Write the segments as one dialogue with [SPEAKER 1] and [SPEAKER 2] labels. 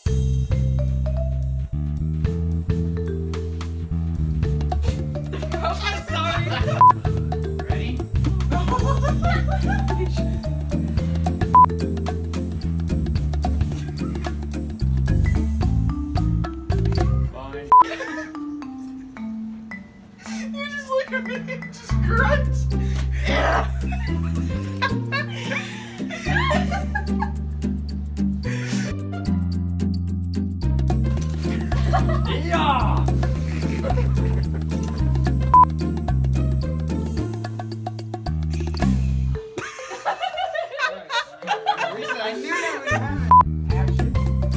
[SPEAKER 1] I'm sorry. Ready? Fine. You just look at me and just grunt. Yeah. Yeah. I knew that would happen. Action.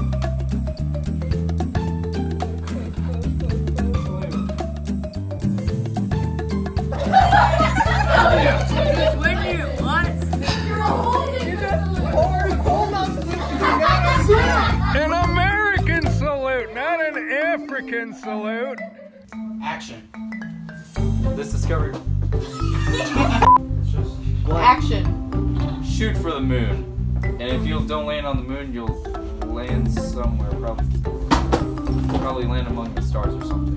[SPEAKER 2] Just when you want it. You're holding it. Hold on.
[SPEAKER 3] An American salute, not an African salute.
[SPEAKER 1] Action. This discovery.
[SPEAKER 2] Action.
[SPEAKER 1] Shoot for the moon. And if you don't land on the moon, you'll land somewhere. Probably land among the stars or something.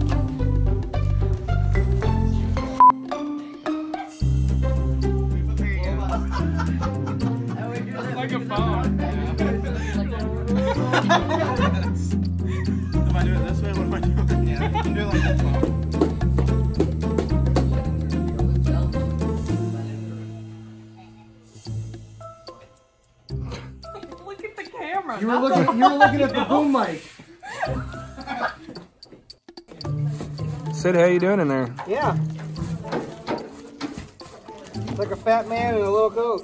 [SPEAKER 3] Like a phone.
[SPEAKER 4] Am I doing it this way? What am I doing? Yeah, you can do it like that phone.
[SPEAKER 2] Look at the camera.
[SPEAKER 4] You were looking at the boom mic.
[SPEAKER 3] Sid, how you doing in there?
[SPEAKER 4] Yeah. It's like a fat man in a little coat.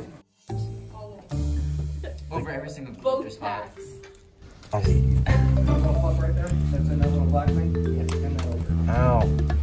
[SPEAKER 1] Over every single
[SPEAKER 2] Both packs.
[SPEAKER 4] That little plug right there? That's in that little black thing? Yeah, and that over.
[SPEAKER 3] Ow.